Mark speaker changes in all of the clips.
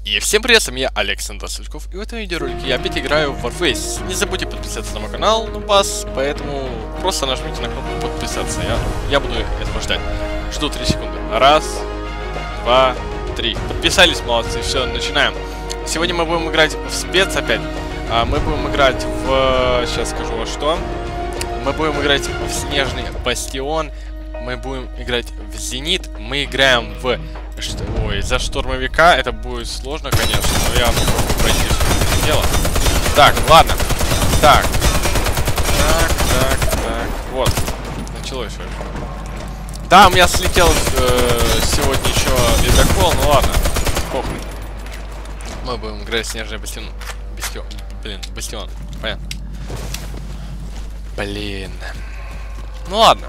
Speaker 1: И всем привет, с вами я, Александр Сульков, и в этом видеоролике я опять играю в Warface. Не забудьте подписаться на мой канал, Нубас, поэтому просто нажмите на кнопку подписаться, я буду этого ждать. Жду 3 секунды. Раз, два, три. Подписались, молодцы, все, начинаем. Сегодня мы будем играть в спец опять. Мы будем играть в... сейчас скажу во что. Мы будем играть в Снежный Бастион. Мы будем играть в Зенит. Мы играем в... Ой, за штурмовика. Это будет сложно, конечно, но я попробую пройти это дело. Так, ладно. Так. Вот. Началось уже. Да, у меня слетел сегодня еще ледокол. Ну ладно. Похуй. Мы будем играть в Снежный Бастион. Бастион. Понятно. Блин. Ну ладно.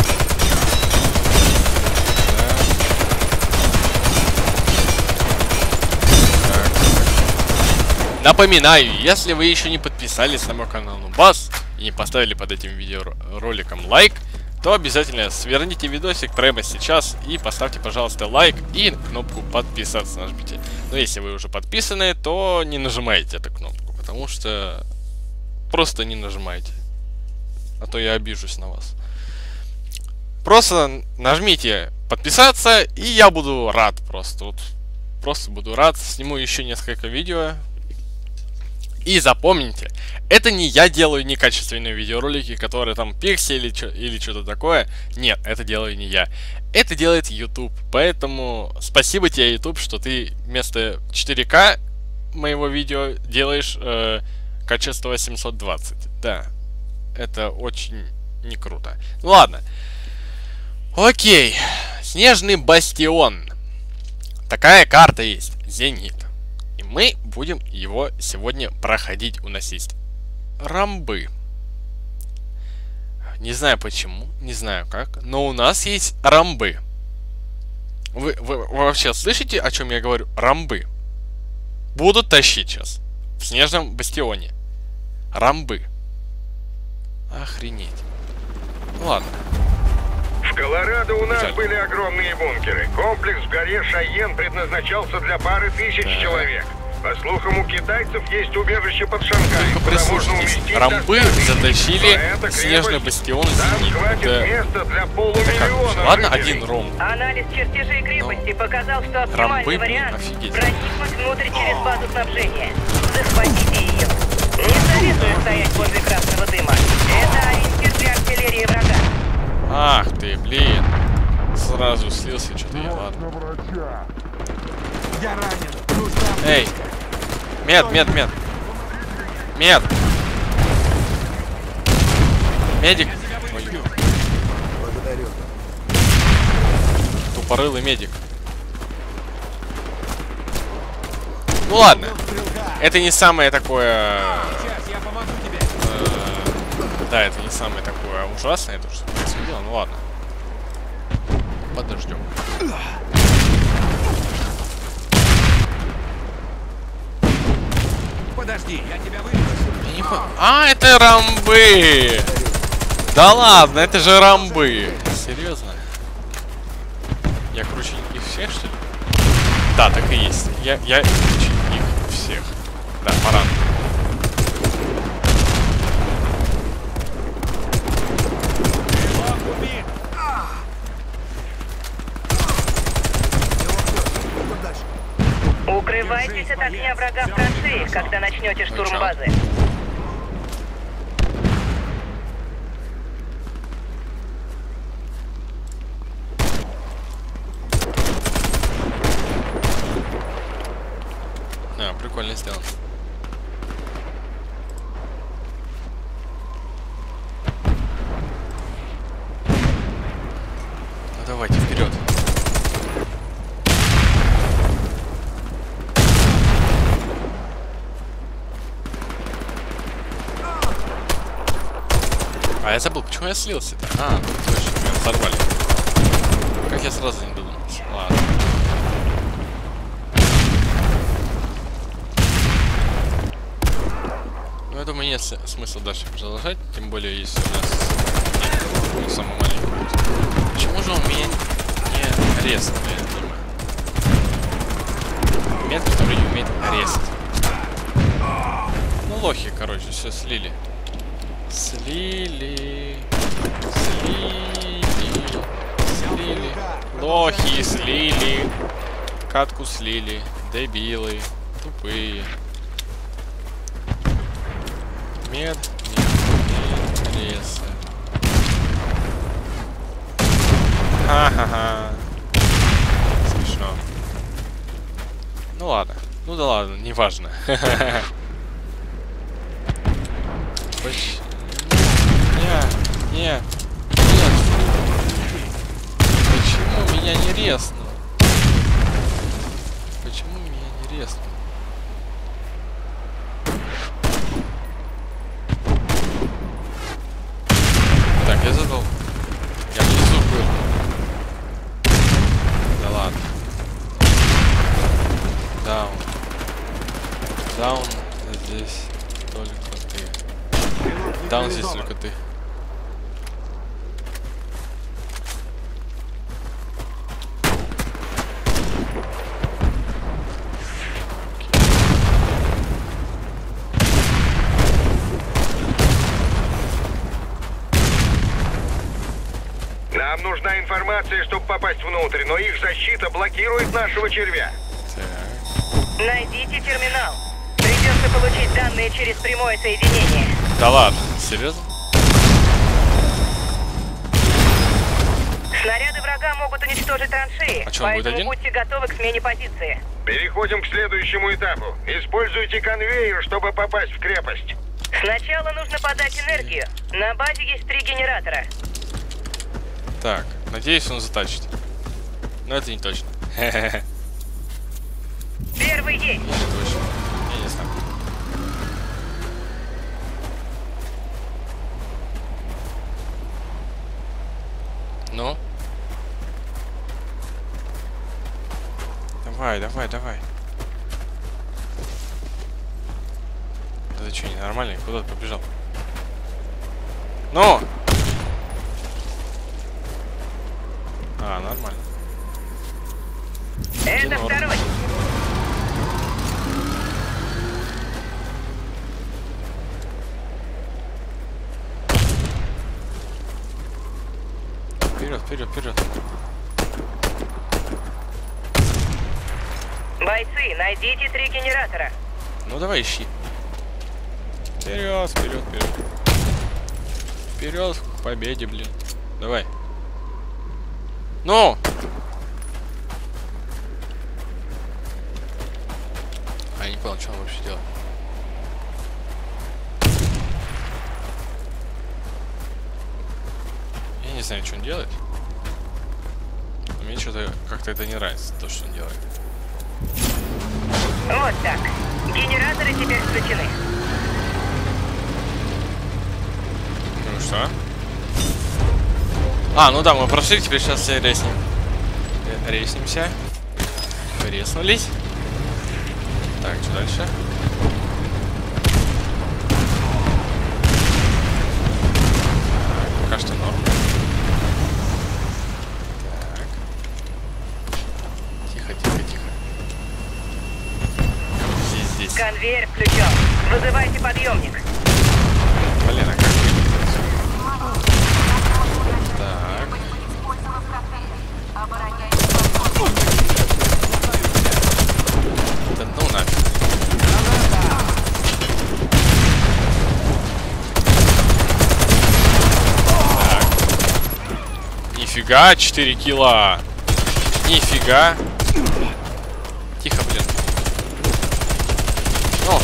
Speaker 1: Напоминаю, если вы еще не подписались на мой канал Нубас и не поставили под этим видеороликом лайк, то обязательно сверните видосик прямо сейчас и поставьте, пожалуйста, лайк и кнопку подписаться нажмите. Но если вы уже подписаны, то не нажимайте эту кнопку, потому что просто не нажимайте, а то я обижусь на вас. Просто нажмите подписаться, и я буду рад просто. Вот, просто буду рад, сниму еще несколько видео. И запомните, это не я делаю некачественные видеоролики, которые там пиксели или что-то такое. Нет, это делаю не я. Это делает YouTube. Поэтому спасибо тебе, YouTube, что ты вместо 4К моего видео делаешь качество 720. Да, это очень не круто. Ну ладно. Окей. Снежный Бастион. Такая карта есть. Зенит. Мы будем его сегодня проходить, уносить. Рамбы. Не знаю почему, не знаю как, но у нас есть рамбы. Вы вообще слышите, о чем я говорю? Рамбы. Будут тащить сейчас. В Снежном Бастионе. Рамбы. Охренеть. Ладно.
Speaker 2: В Колорадо у нас были огромные бункеры. Комплекс в горе Шайен предназначался для пары тысяч человек. По слухам, у китайцев есть убежище под Шанхаем.
Speaker 1: Только прислушайтесь, рамбы затащили Снежный Бастион Зенит.
Speaker 2: Место для полумиллиона.
Speaker 1: Ладно, один ром.
Speaker 3: Анализ чертежей крепости показал, что оптимальный вариант проникнуть внутрь через базу снабжения. Захватите ее. Не советую стоять возле красного дыма. Это ориентир для артиллерии врага.
Speaker 1: Ах ты, блин. Сразу слился, что-то я, ладно.
Speaker 4: Я ранен.
Speaker 1: Эй. Мед. Медик.
Speaker 4: Благодарю.
Speaker 1: Тупорылый медик. Ну ладно. Это не самое такое... Да, это не самое такое ужасное, то, что происходило. Ну ладно. Подождем.
Speaker 4: Подожди, я тебя вырежу.
Speaker 1: А, это рамбы! Да ладно, это же рамбы. Серьезно? Я круче их всех, что ли? Да, так и есть. Я круче их всех. Да, пора.
Speaker 3: Укрывайтесь от огня врага в траншеи, когда начнете штурм базы.
Speaker 1: Да, прикольно сделано. Ну давайте вперед. А я забыл, почему я слился-то? А, ну точно, меня взорвали. Как я сразу не додумался. Ладно. Ну, я думаю, нет смысла дальше продолжать. Тем более, если у нас... Ну, самый маленький. Почему же он меня не резал? Я не понимаю. Метод который не умеет резать. Ну, лохи, короче, все слили. Слили. Лохи слили. Катку слили. Дебилы. Тупые. Мед. Леса. Ха-ха-ха. Смешно. Ну ладно. Ну да ладно, неважно. Нет. Почему меня не резнул? Почему меня не резнул? Так, я задал. Я внизу был. Да ладно. Даун. Здесь только ты. Даун здесь только ты.
Speaker 2: Нам нужна информация, чтобы попасть внутрь, но их защита блокирует нашего червя.
Speaker 1: Так.
Speaker 3: Найдите терминал. Придется получить данные через прямое соединение.
Speaker 1: Да ладно, серьезно?
Speaker 3: Снаряды врага могут уничтожить траншеи,
Speaker 1: А что, он будет
Speaker 3: поэтому
Speaker 1: один?
Speaker 3: будьте готовы к смене позиции.
Speaker 2: Переходим к следующему этапу. Используйте конвейер, чтобы попасть в крепость.
Speaker 3: Сначала нужно подать энергию. На базе есть 3 генератора.
Speaker 1: Так, надеюсь, он затачит. Но это не точно.
Speaker 3: Первый есть.
Speaker 1: Не точно. Я не знаю. Ну? Давай. Да ты что, ненормальный? Куда ты побежал? Ну! А, нормально.
Speaker 3: Это второй.
Speaker 1: Вперед.
Speaker 3: Бойцы, найдите 3 генератора.
Speaker 1: Ну давай ищи. Вперед. Вперед к победе, блин. Давай. Ну! А я не понял, что он вообще делает. Я не знаю, что он делает. Но мне что-то как-то это не нравится, то, что он делает.
Speaker 3: Вот так. Генераторы теперь включены.
Speaker 1: Ну что? А, ну да, мы прошли, теперь сейчас все резнем. Резнимся. Резнулись. Так, что дальше? Пока что норм. Так. Тихо. Здесь.
Speaker 3: Конвейер включен. Вызывайте подъемник.
Speaker 1: Блин, а как выглядит? Так. Да ну нафиг. Так. Нифига, 4 килла. Нифига. Тихо, блин. Ну.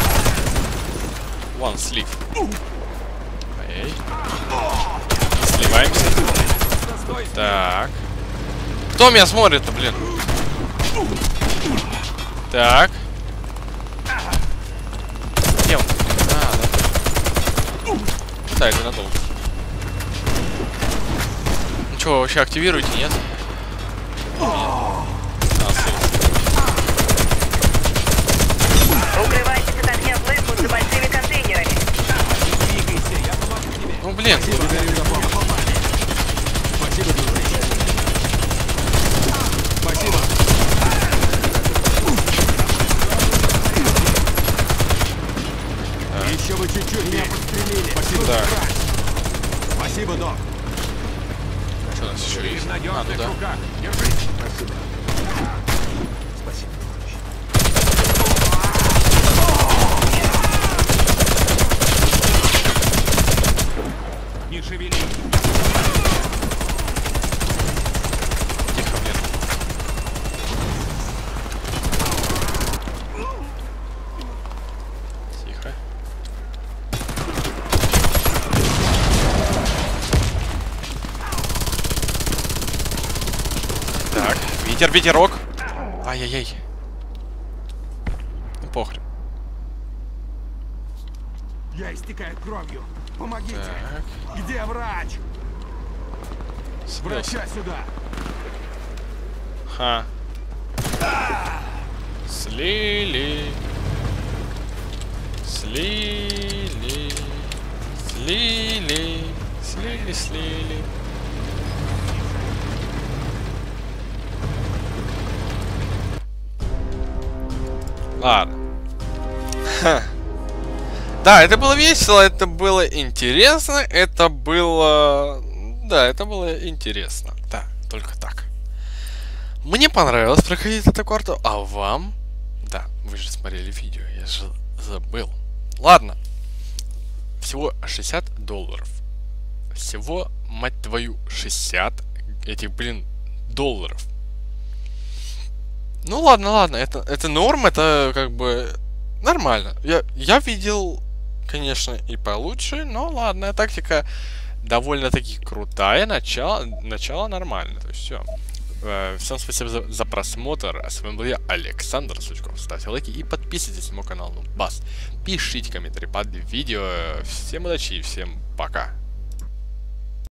Speaker 1: One sleeve. Эй. Сливаемся. Так. Кто меня смотрит-то, блин? Так. Где он? Да. Да, это надолго. Ну что, вообще активируете, нет?
Speaker 3: Укрывайтесь от огня Блэквуд за большими контейнерами.
Speaker 1: Ну блин.
Speaker 4: Спасибо. чуть-чуть меня подстрелили.
Speaker 1: Да.
Speaker 4: Спасибо, док.
Speaker 1: Что у нас еще
Speaker 4: Ты в
Speaker 1: есть?
Speaker 4: надежных
Speaker 1: да.
Speaker 4: руках. Держись. Спасибо. Спасибо, товарищ. Не шевелись.
Speaker 1: Тихо, блин. Тихо. Так, ветерок. Ай-яй-яй. Ну, похрен.
Speaker 4: Я истекаю кровью. Помогите.
Speaker 1: Так.
Speaker 4: Где врач?
Speaker 1: Слился.
Speaker 4: Врача сюда.
Speaker 1: Ха. Слили. Слили. Слили. Слили, слили. Ладно. Ха. Да, это было весело, это было интересно, это было... Да, это было интересно. Да, только так. Мне понравилось проходить эту карту, а вам? Да, вы же смотрели видео, я же забыл. Ладно. Всего $60. Всего, мать твою, 60 этих, блин, долларов. Ну ладно, это норм, это как бы нормально. Я видел, конечно, и получше, но ладно, тактика довольно-таки крутая, начало нормально, то есть все. Всем спасибо за просмотр, а с вами был я, Александр Сучков. Ставьте лайки и подписывайтесь на мой канал Нубас. Пишите комментарии под видео. Всем удачи и всем пока.